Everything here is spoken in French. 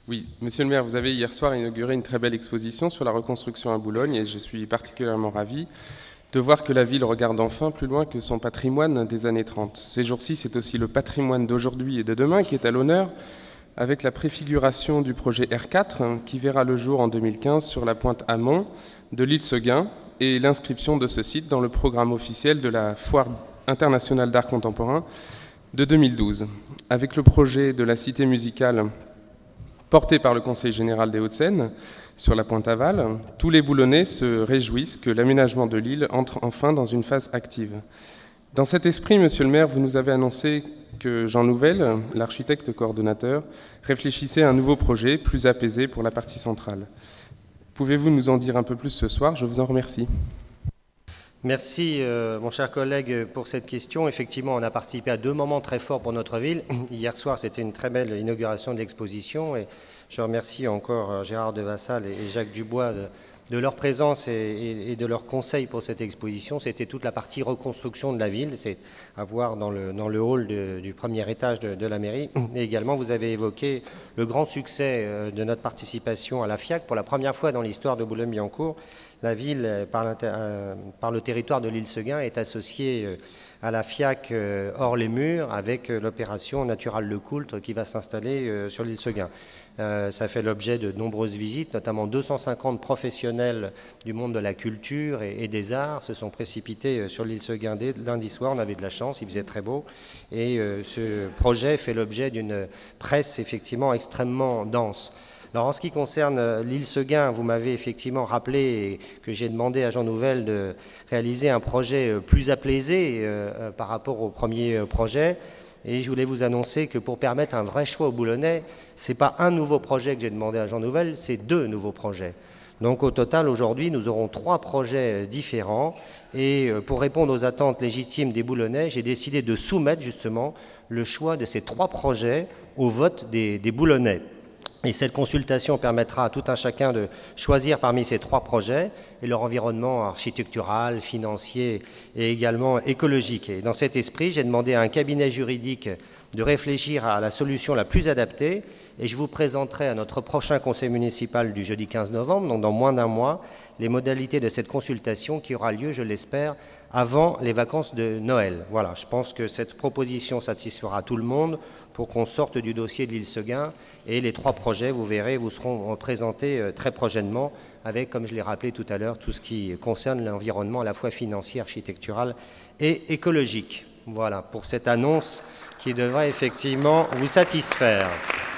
Oui, monsieur le maire, vous avez hier soir inauguré une très belle exposition sur la reconstruction à Boulogne et je suis particulièrement ravi de voir que la ville regarde enfin plus loin que son patrimoine des années 30. Ces jours-ci, c'est aussi le patrimoine d'aujourd'hui et de demain qui est à l'honneur, avec la préfiguration du projet R4 qui verra le jour en 2015 sur la pointe amont de l'île Seguin et l'inscription de ce site dans le programme officiel de la Foire internationale d'art contemporain de 2012. Avec le projet de la cité musicale porté par le Conseil général des Hauts-de-Seine sur la pointe aval, tous les Boulonnais se réjouissent que l'aménagement de l'île entre enfin dans une phase active. Dans cet esprit, monsieur le maire, vous nous avez annoncé que Jean Nouvel, l'architecte coordonnateur, réfléchissait à un nouveau projet plus apaisé pour la partie centrale. Pouvez-vous nous en dire un peu plus ce soir? Je vous en remercie. Merci, mon cher collègue, pour cette question. Effectivement, on a participé à 2 moments très forts pour notre ville. Hier soir, c'était une très belle inauguration de l'exposition et je remercie encore Gérard de Vassal et Jacques Dubois de leur présence et de leurs conseils pour cette exposition. C'était toute la partie reconstruction de la ville, c'est à voir dans le hall du premier étage de la mairie. Et également, vous avez évoqué le grand succès de notre participation à la FIAC. Pour la première fois dans l'histoire de Boulogne-Billancourt, la ville, par le territoire de l'île Seguin, est associée à la FIAC hors les murs avec l'opération Natural Le Coultre qui va s'installer sur l'île Seguin. Ça fait l'objet de nombreuses visites, notamment 250 professionnels du monde de la culture et des arts se sont précipités sur l'île Seguin lundi soir. On avait de la chance, il faisait très beau. Et ce projet fait l'objet d'une presse effectivement extrêmement dense. Alors en ce qui concerne l'île Seguin, vous m'avez effectivement rappelé que j'ai demandé à Jean Nouvel de réaliser un projet plus apaisé par rapport au premier projet. Et je voulais vous annoncer que pour permettre un vrai choix aux Boulonnais, ce n'est pas un nouveau projet que j'ai demandé à Jean Nouvel, c'est 2 nouveaux projets. Donc au total, aujourd'hui, nous aurons 3 projets différents. Et pour répondre aux attentes légitimes des Boulonnais, j'ai décidé de soumettre justement le choix de ces 3 projets au vote des Boulonnais. Et cette consultation permettra à tout un chacun de choisir parmi ces 3 projets et leur environnement architectural, financier et également écologique. Et dans cet esprit, j'ai demandé à un cabinet juridique de réfléchir à la solution la plus adaptée et je vous présenterai à notre prochain conseil municipal du jeudi 15 novembre, donc dans moins d'1 mois, les modalités de cette consultation qui aura lieu, je l'espère, avant les vacances de Noël. Voilà, je pense que cette proposition satisfera tout le monde pour qu'on sorte du dossier de l'île Seguin et les 3 projets, vous verrez, vous seront présentés très prochainement avec, comme je l'ai rappelé tout à l'heure, tout ce qui concerne l'environnement à la fois financier, architectural et écologique. Voilà, pour cette annonce qui devrait effectivement vous satisfaire.